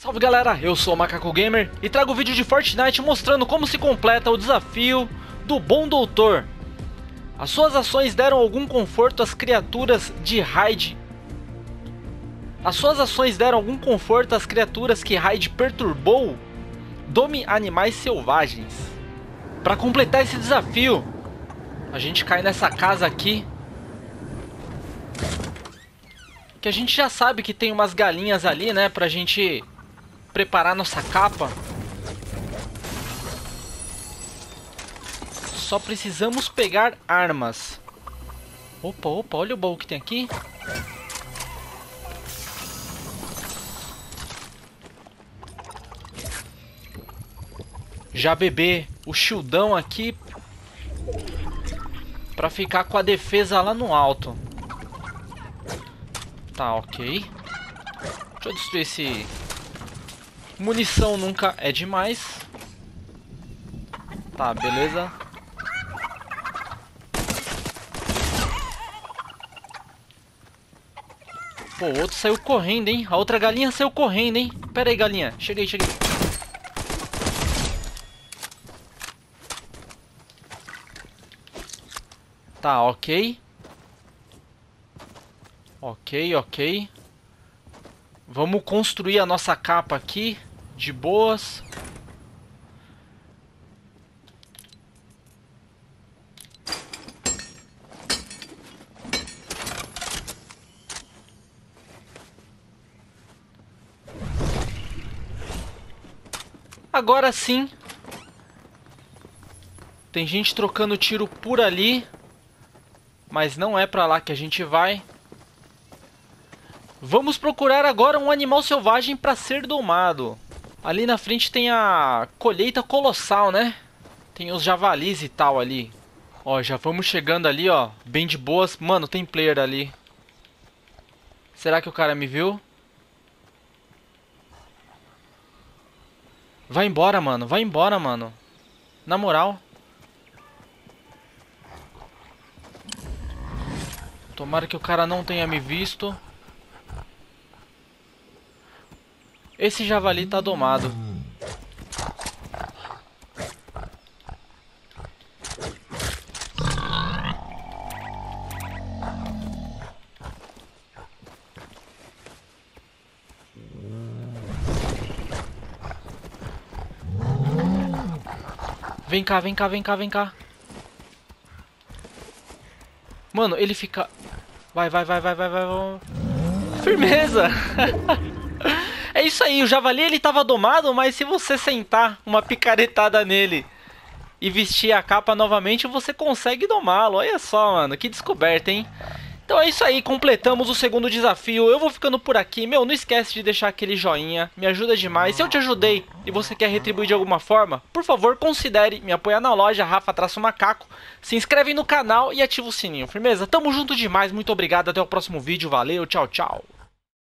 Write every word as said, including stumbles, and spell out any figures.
Salve galera, eu sou o Macaco Gamer e trago o vídeo de Fortnite mostrando como se completa o desafio do Bom Doutor. As suas ações deram algum conforto às criaturas de Raid. As suas ações deram algum conforto às criaturas que Raid perturbou? Dome animais selvagens. Para completar esse desafio, a gente cai nessa casa aqui, que a gente já sabe que tem umas galinhas ali, né, pra gente preparar nossa capa. Só precisamos pegar armas. Opa, opa, olha o baú que tem aqui. Já beber o shieldão aqui pra ficar com a defesa lá no alto. Tá, ok. Deixa eu destruir esse... Munição nunca é demais. Tá, beleza. Pô, o outro saiu correndo, hein? A outra galinha saiu correndo, hein? Pera aí, galinha. Cheguei, cheguei. Tá, ok. Ok, ok. Vamos construir a nossa capa aqui, de boas. Agora sim. Tem gente trocando tiro por ali, mas não é pra lá que a gente vai. Vamos procurar agora um animal selvagem para ser domado. Ali na frente tem a colheita colossal, né? Tem os javalis e tal ali. Ó, já vamos chegando ali, ó. Bem de boas. Mano, tem player ali. Será que o cara me viu? Vai embora, mano. Vai embora, mano. Na moral. Tomara que o cara não tenha me visto. Esse javali tá domado. Vem cá, vem cá, vem cá, vem cá. Mano, ele fica... Vai, vai, vai, vai, vai, vai. Firmeza! É isso aí, o javali ele tava domado, mas se você sentar uma picaretada nele e vestir a capa novamente, você consegue domá-lo. Olha só, mano, que descoberta, hein? Então é isso aí, completamos o segundo desafio. Eu vou ficando por aqui. Meu, não esquece de deixar aquele joinha, me ajuda demais. Se eu te ajudei e você quer retribuir de alguma forma, por favor, considere me apoiar na loja Rafa-Macaco. Se inscreve no canal e ativa o sininho, firmeza? Tamo junto demais, muito obrigado, até o próximo vídeo, valeu, tchau, tchau.